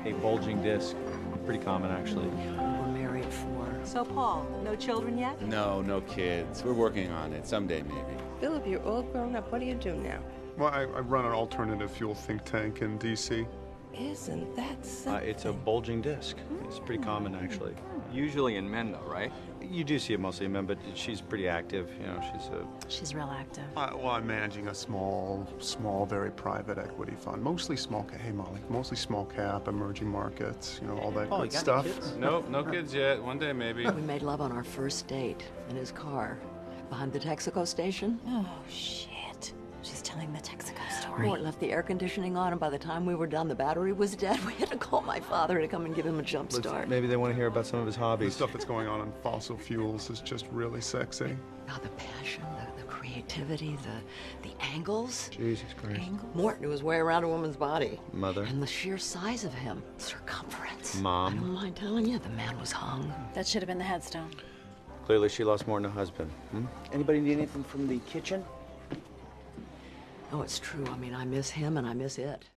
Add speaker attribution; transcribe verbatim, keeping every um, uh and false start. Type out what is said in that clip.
Speaker 1: a bulging disc. Pretty common, actually.
Speaker 2: We're married for.
Speaker 3: So, Paul, no children yet?
Speaker 4: No, no kids. We're working on it. Someday, maybe.
Speaker 5: Philip, you're all grown up. What do you do now?
Speaker 6: Well, I, I run an alternative fuel think tank in D C
Speaker 5: Isn't that
Speaker 1: Uh,
Speaker 5: something?
Speaker 1: it's a bulging disc. It's pretty common, actually.
Speaker 7: Usually in men, though, right?
Speaker 1: You do see it mostly in men, but she's pretty active. You know, she's a...
Speaker 3: She's real active.
Speaker 6: Uh, well, I'm managing a small, small, very private equity fund. Mostly small cap. Hey, Molly. Mostly small cap, emerging markets. You know, all that
Speaker 1: Oh,
Speaker 6: good
Speaker 1: you got any
Speaker 6: stuff.
Speaker 1: kids?
Speaker 4: Nope, no kids yet. One day, maybe.
Speaker 2: We made love on our first date in his car behind the Texaco station.
Speaker 3: Oh, shit. She's telling the Texaco story.
Speaker 2: Mort left the air conditioning on, and by the time we were done, the battery was dead. We had to call my father to come and give him a jump start.
Speaker 1: Maybe they want to hear about some of his
Speaker 6: The
Speaker 1: hobbies.
Speaker 6: stuff that's going on in fossil fuels is just really sexy.
Speaker 2: God, the passion, the, the creativity, the the angles.
Speaker 1: Jesus Christ.
Speaker 2: Mort knew his way around a woman's body.
Speaker 1: Mother.
Speaker 2: And the sheer size of him, circumference.
Speaker 1: Mom.
Speaker 2: I don't mind telling you, the man was hung.
Speaker 3: That should have been the headstone.
Speaker 1: Clearly, she lost more than a husband. Hmm? Anybody need anything from the kitchen?
Speaker 2: Oh, it's true. I mean, I miss him and I miss it.